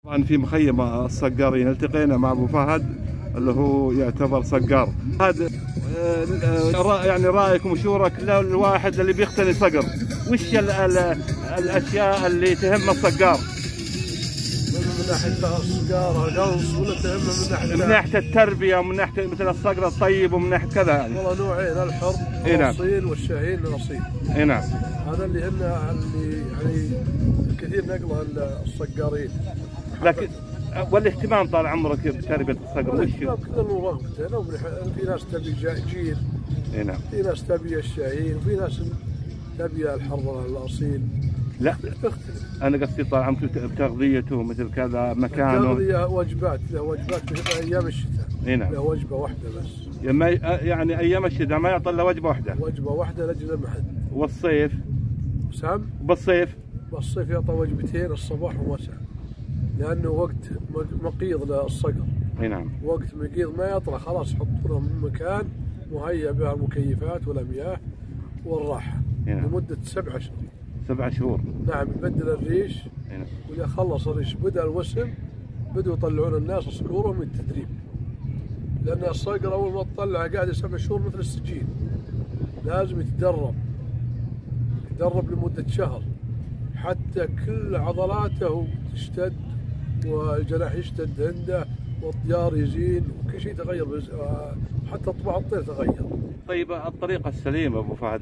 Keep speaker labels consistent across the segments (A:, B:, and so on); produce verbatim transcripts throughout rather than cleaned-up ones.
A: طبعا في مخيم الصقارين التقينا مع ابو فهد اللي هو يعتبر صقار. هذا يعني رايك ومشورك للواحد اللي بيقتني صقر، وش ال ال الاشياء اللي تهم الصقار؟
B: من ناحيه الصقار القنص، ولا تهمه من ناحيه
A: من ناحيه التربيه ومن ناحيه مثل الصقر الطيب ومن ناحيه كذا يعني؟
B: والله نوعين، الحر الاصيل والشاهين الاصيل.
A: اي نعم.
B: هذا اللي هن اللي يعني كثير نقله الصقارين.
A: لكن والاهتمام طال عمرك بتربيه الصقر وش؟
B: كل رغبته، في ناس تبي جير.
A: اي نعم.
B: في ناس تبي الشاهين وفي ناس تبي الحر الاصيل.
A: لا تختلف. انا قصدي طال عمرك بتغذيته مثل كذا مكانه.
B: التغذيه وجبات، له وجبات في ايام الشتاء.
A: اي نعم.
B: له وجبه واحده بس.
A: يعني ايام الشتاء ما يعطي الا وجبه واحده.
B: وجبه واحده لاجل المحل.
A: والصيف؟
B: سام؟
A: بالصيف؟
B: بالصيف يعطى وجبتين الصباح ومساء. لانه وقت مقيض للصقر.
A: اي نعم.
B: وقت مقيض ما يطلع، خلاص يحطونه من مكان مهيأ بها المكيفات والمياه والراحه. نعم. لمده سبع شهور.
A: سبع شهور.
B: نعم. يبدل الريش. نعم. واذا خلص الريش بدا الوسم، بدوا يطلعون الناس صقورهم من التدريب. لان الصقر اول ما تطلع قاعد سبع شهور مثل السجين. لازم يتدرب. يتدرب لمده شهر حتى كل عضلاته تشتد والجناح يشتد عنده والطيار يزين وكل شيء تغير، حتى طباع الطير تغير.
A: طيب الطريقة السليمة ابو فهد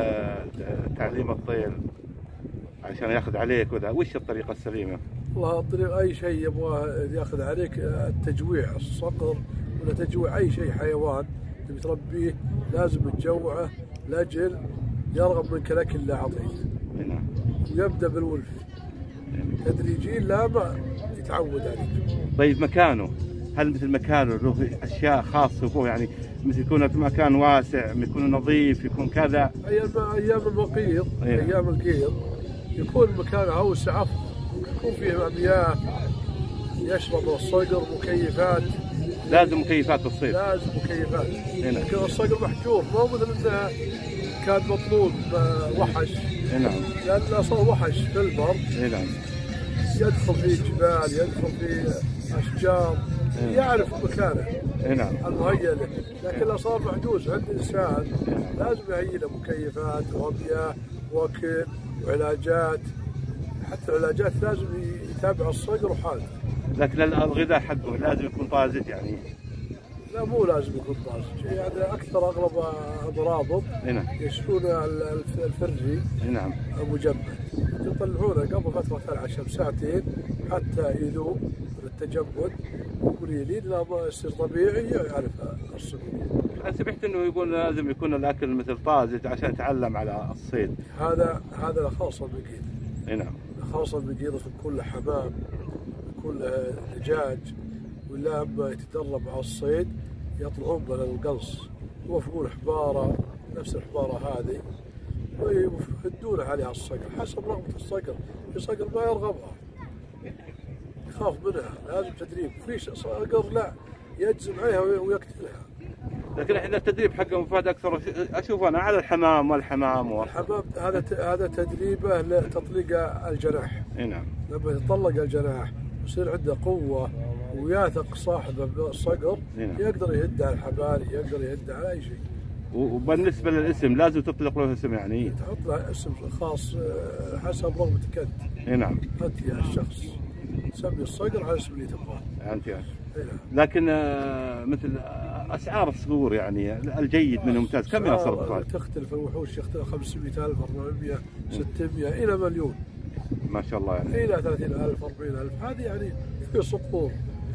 A: لتعليم الطير عشان ياخذ عليك وذا، وش الطريقة السليمة؟ والله
B: الطريقة اي شيء يبغى ياخذ عليك، التجويع الصقر ولا تجويع اي شيء حيوان تبي تربيه لازم تجوعه لاجل يرغب منك الاكل اللي اعطيته. نعم. ويبدا بالولف تدريجيا لا ما يتعود عليك.
A: طيب مكانه، هل مثل مكانه له اشياء خاصه فيه يعني مثل يكون في مكان واسع، يكون نظيف، يكون كذا؟
B: ايام ايام البقيض. أيه. ايام القيض يكون المكان اوسع افضل، يكون فيه مياه يشرب الصقر، مكيفات.
A: لازم مكيفات بالصيف.
B: لازم مكيفات. لكن الصقر محجور، مو مثل انه كان مطلوب وحش.
A: نعم.
B: لأنه صار وحش في البر.
A: نعم.
B: يدخل في جبال، يدخل في أشجار. إيه. يعرف مكانه.
A: نعم.
B: المهيأ له، لكن لو صار محجوز عند إنسان لازم يهيئ له مكيفات ومياه وأكل وعلاجات. حتى العلاجات لازم يتابع الصقر وحالته.
A: لكن الغذاء حقه لازم يكون طازج يعني؟
B: لا مو لازم يكون طازج، يعني اكثر اغلب امراضهم يشفون الفرجي.
A: نعم.
B: مجمد يطلعونه قبل فتره العشاء بساعتين حتى يذوب التجمد ويلين لما يصير طبيعي يعرف الصقور.
A: انا سمعت انه يقول لازم يكون الاكل مثل طازج عشان يتعلم على الصيد.
B: هذا هذا خاص بالبقيض.
A: نعم.
B: خاص بالبقيض في كل حمام، كل دجاج، ولا لما يتدرب على الصيد يطلعون من القلص يوفقون حباره نفس الحباره هذه ويهدون عليها الصقر حسب رغبه الصقر. في صقر ما يرغبها، يخاف منها، لازم تدريب. في صقر لا يجزم عليها ويقتلها.
A: لكن احنا التدريب حق ابو فهد اكثر اشوف انا على الحمام والحمام و...
B: الحمام هذا هذا تدريبه لتطليق الجناح.
A: نعم.
B: لما يطلق الجناح يصير عنده قوه وياثق صاحبه بالصقر. نعم. يقدر يهد على الحبال، يقدر يهد على اي شيء.
A: وبالنسبه للاسم لازم تطلق له اسم يعني؟
B: تحط له اسم خاص حسب رغبتك انت.
A: نعم.
B: انت يا الشخص سمي الصقر على اسم اللي تبغاه.
A: انت يعني. لكن مثل اسعار الصقور يعني الجيد منه ممتاز كم يصل؟
B: تختلف الوحوش، يختلف خمسمئة ألف، أربعمئة، ستمئة الى مليون.
A: ما شاء الله يعني.
B: الى ثلاثين ألف، أربعين ألف. هذه يعني في صقور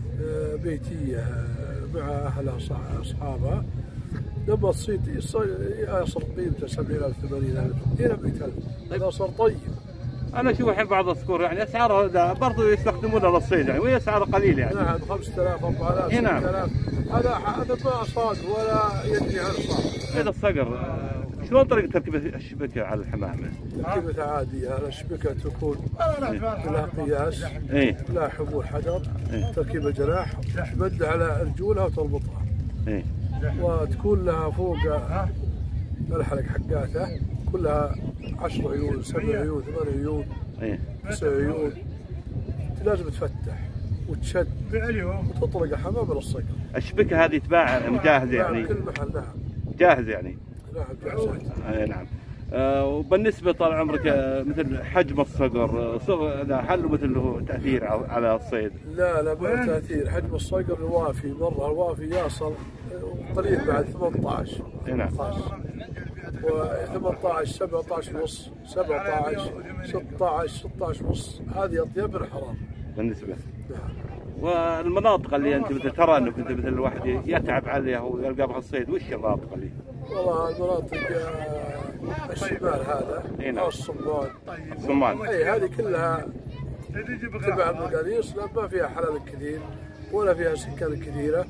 B: بيتيه مع اهلها اصحابها لما تصيد يصل قيمته سبعين ألف، ثمانين ألف الى مئة ألف. هذا صار طيب.
A: انا اشوف الحين بعض الصقور يعني اسعارها برضه يستخدمونها للصيد يعني وهي اسعارها قليله يعني.
B: نعم. خمسة آلاف، أربعة آلاف،
A: نعم.
B: ستة آلاف. هذا هذا ما صاد ولا يدري عن صاد.
A: هذا الصقر شلون طريقه تركيب الشبكه على الحمامه؟
B: تركيبة عاديه، الشبكه تكون لها قياس.
A: ايه.
B: لها حبول حجر. إيه. تركيب الجناح تمد على رجولها وتربطها.
A: ايه.
B: وتكون لها فوق الحلق حقاتها كلها عشر عيون، سبع عيون، ثمان عيون.
A: ايه.
B: تسع عيون. لازم تفتح وتشد وتطلق حمام من الصقر.
A: الشبكه هذه تباع مجاهزه يعني؟
B: نعم كل محل. نعم
A: جاهز يعني؟
B: نعم جاهزات.
A: اي نعم. آه وبالنسبه طال عمرك آه مثل حجم الصقر آه صغر، هل مثل له تاثير على الصيد؟
B: لا لا ما له تاثير. حجم الصقر الوافي مره الوافي يصل قليل بعد ثمانية عشر.
A: نعم.
B: و ثمانية عشر سبعة عشر ونص سبعة عشر ستة عشر ستة عشر ونص هذه اطيب الحرام
A: بالنسبه.
B: نعم.
A: والمناطق اللي انت مثل ترى انك انت مثل الواحد يتعب عليها ويلقى بها الصيد، وش المناطق اللي؟
B: والله المناطق الشمال هذا او الصمان.
A: الصمان.
B: اي هذه كلها تبع المقاييس، لا ما فيها حلال كثير ولا فيها سكان كثيره،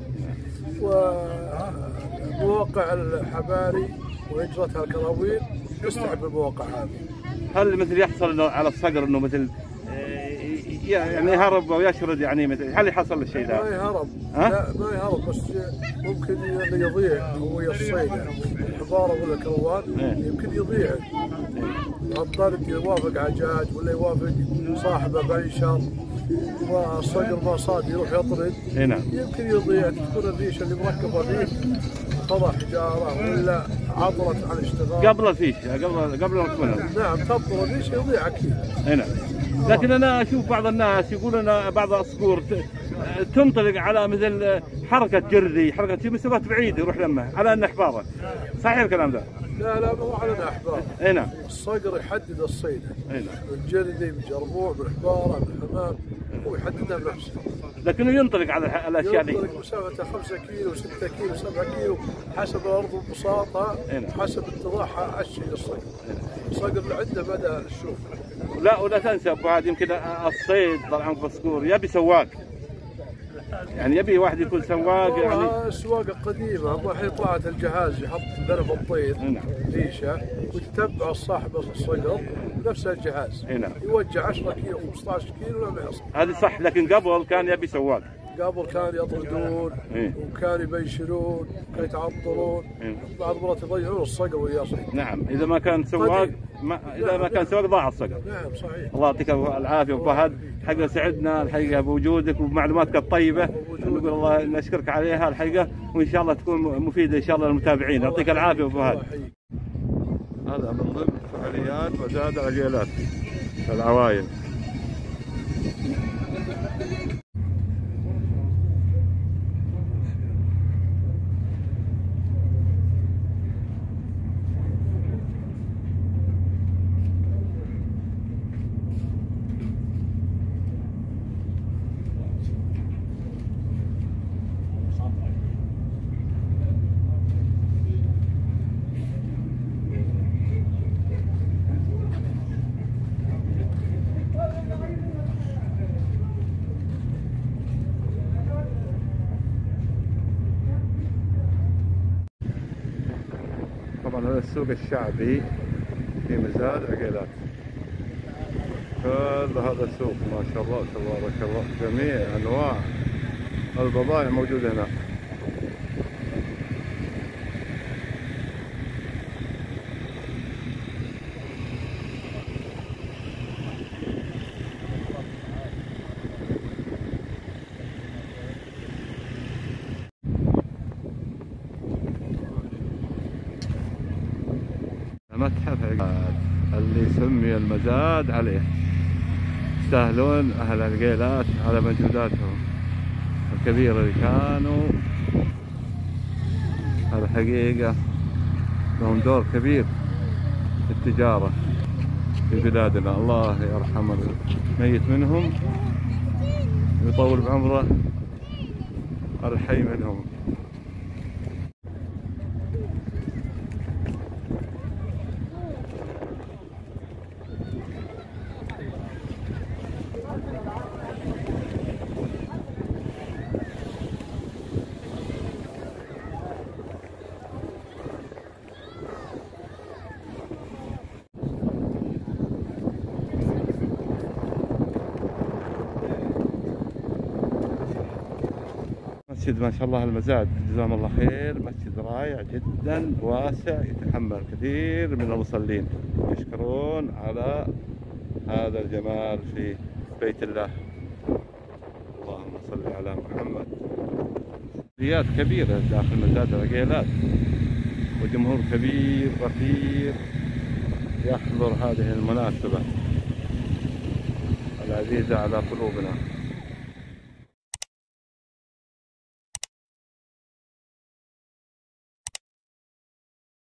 B: ومواقع الحباري وهجرتها الكراويل تستحب المواقع هذه.
A: هل مثل يحصل انه على الصقر انه مثل يعني يهرب ويشرد يعني مثل، هل يحصل الشيء ذا؟
B: ما يهرب. لا ما يهرب، بس ممكن يضيع هو الصيد الحباره ولا كروان. يمكن يضيع عن طريق يوافق عجاج ولا يوافق صاحبه بيشر والصقر ما صاد يروح يطرد.
A: نعم.
B: يمكن يضيع، تكون الريشه اللي مركبه فيه خضع حجاره ولا عطلت عن الاشتغال
A: قبل الفيش قبل قبل ما
B: نعم تبطل الريشه يضيع اكيد.
A: نعم. لكن انا اشوف بعض الناس يقولون ان بعض الصقور تنطلق على مثل حركه جرذي، حركه مسافات بعيده يروح لمه على ان احباره. صحيح الكلام ذا؟
B: لا لا مو على احبار.
A: اي نعم.
B: الصقر يحدد الصيده.
A: اي نعم.
B: بالجرذي بالجربوع بالحباره بالحمام هو يحددها بنفسه.
A: لكنه ينطلق على الاشياء دي.
B: ينطلق مسافه خمسة كيلو ستة كيلو سبعة كيلو حسب الارض البساطه. نعم. حسب اتضاحها عشي للصقر. الصقر اللي عنده بدا الشوف. لا
A: ولا تنسى ابو هذا يمكن الصيد طبعا في الصقور يبي سواق، يعني يبي واحد يكون سواق يعني.
B: السواقه قديمه، اما الحين طلعت الجهاز يحط ذنب الطير. نعم. ريشه وتتبع الصاحب الصقر بنفس الجهاز. نعم. يوجه عشرة كيلو خمسة عشر كيلو لما يصل.
A: هذه صح، لكن قبل كان يبي سواق.
B: قبل كان يطردون. إيه؟ وكان يبيشرون وكان يتعطلون. إيه؟ بعض المرات يضيعون الصقر ويا صيد.
A: نعم اذا ما كان سواق ما اذا نعم. ما كان سواق ضاع الصقر.
B: نعم صحيح.
A: الله يعطيك العافيه ابو فهد، الحقيقه سعدنا الحقيقه بوجودك وبمعلوماتك الطيبه، نقول الله نشكرك عليها الحقيقه، وان شاء الله تكون مفيده ان شاء الله للمتابعين. يعطيك العافيه ابو فهد. هذا من ضمن فعاليات مزاد العجيلات العوائل. طبعا هذا السوق الشعبي في مزاد عقيلات. كل هذا السوق ما شاء الله تبارك الله، جميع انواع البضائع موجوده هنا. متحف عقيلات اللي سمي المزاد عليه، يستاهلون اهل العقيلات على مجهوداتهم الكبيره اللي كانوا. الحقيقه لهم دور كبير في التجاره في بلادنا، الله يرحم الميت منهم ويطول بعمره الحي منهم. مسجد ما شاء الله المزاد جزاهم الله خير، مسجد رائع جدا واسع يتحمل كثير من المصلين، يشكرون على هذا الجمال في بيت الله. اللهم صل على محمد. رياض كبيرة داخل مزاد العقيلات، وجمهور كبير غفير يحضر هذه المناسبة العزيزة على قلوبنا.